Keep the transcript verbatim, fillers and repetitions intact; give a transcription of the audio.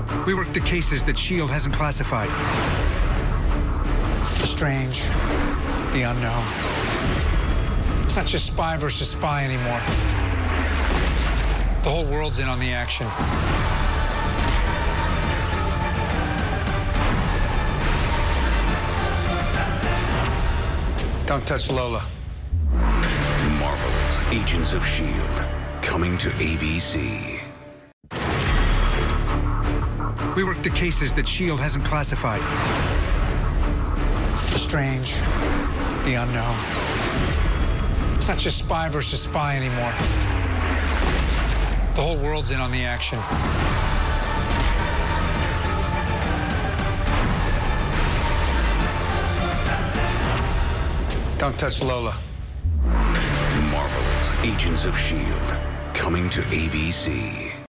We work the cases that S H I E L D hasn't classified. The strange, the unknown. It's not just spy versus spy anymore. The whole world's in on the action. Don't touch Lola. Marvel's Agents of S H I E L D, coming to A B C. We work the cases that S H I E L D hasn't classified. The strange, the unknown. It's not just spy versus spy anymore. The whole world's in on the action. Don't touch Lola. Marvel's Agents of S H I E L D, coming to A B C.